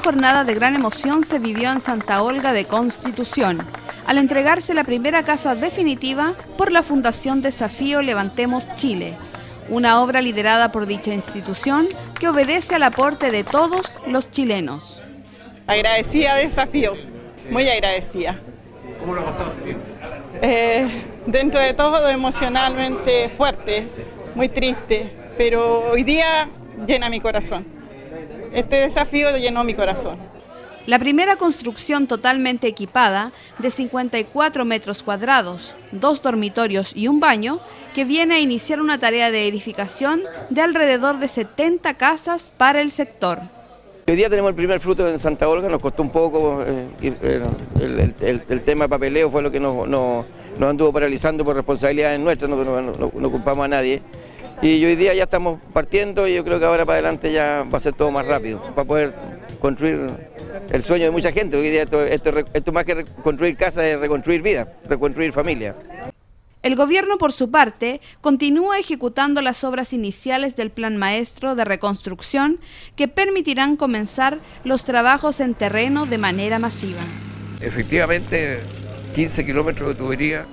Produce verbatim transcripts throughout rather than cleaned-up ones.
jornada de gran emoción se vivió en Santa Olga de Constitución, al entregarse la primera casa definitiva por la Fundación Desafío Levantemos Chile, una obra liderada por dicha institución que obedece al aporte de todos los chilenos. Agradecida de Desafío, muy agradecida. ¿Cómo lo pasaste? Eh, dentro de todo emocionalmente fuerte, muy triste, pero hoy día llena mi corazón. Este desafío llenó mi corazón. La primera construcción totalmente equipada, de cincuenta y cuatro metros cuadrados, dos dormitorios y un baño, que viene a iniciar una tarea de edificación de alrededor de setenta casas para el sector. Hoy día tenemos el primer fruto en Santa Olga, nos costó un poco, eh, el, el, el, el tema de papeleo fue lo que nos, nos, nos anduvo paralizando por responsabilidades nuestras, no, no, no, no culpamos a nadie. Y hoy día ya estamos partiendo y yo creo que ahora para adelante ya va a ser todo más rápido, para poder construir el sueño de mucha gente. Hoy día esto, esto, esto más que construir casas es reconstruir vida, reconstruir familia. El gobierno, por su parte, continúa ejecutando las obras iniciales del Plan Maestro de Reconstrucción que permitirán comenzar los trabajos en terreno de manera masiva. Efectivamente, quince kilómetros de tubería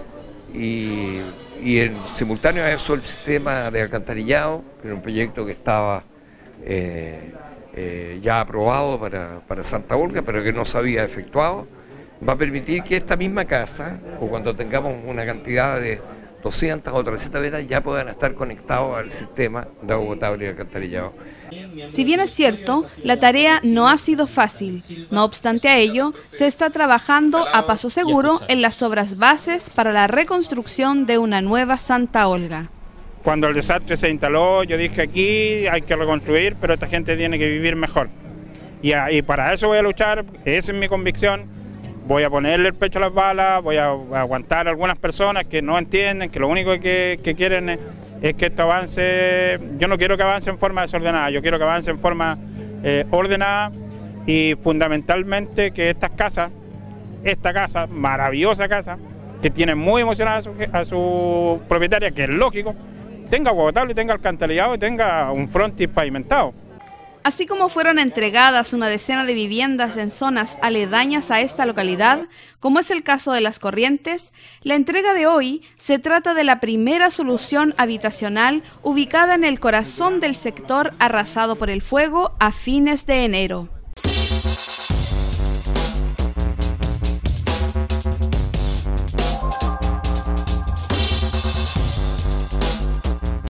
y, y en simultáneo a eso el sistema de alcantarillado, que era un proyecto que estaba eh, eh, ya aprobado para, para Santa Olga, pero que no se había efectuado. Va a permitir que esta misma casa, o cuando tengamos una cantidad de doscientas o trescientas vetas, ya puedan estar conectados al sistema de agua potable y alcantarillado. Si bien es cierto, la tarea no ha sido fácil. No obstante a ello, se está trabajando a paso seguro en las obras bases para la reconstrucción de una nueva Santa Olga. Cuando el desastre se instaló, yo dije aquí hay que reconstruir, pero esta gente tiene que vivir mejor. Y, y para eso voy a luchar, esa es mi convicción. Voy a ponerle el pecho a las balas, voy a aguantar a algunas personas que no entienden, que lo único que, que quieren es, es que esto avance. Yo no quiero que avance en forma desordenada, yo quiero que avance en forma eh, ordenada y fundamentalmente que estas casas, esta casa, maravillosa casa, que tiene muy emocionada a su, a su propietaria, que es lógico, tenga agua potable, tenga alcantarillado y tenga un frontis pavimentado. Así como fueron entregadas una decena de viviendas en zonas aledañas a esta localidad, como es el caso de Las Corrientes, la entrega de hoy se trata de la primera solución habitacional ubicada en el corazón del sector arrasado por el fuego a fines de enero.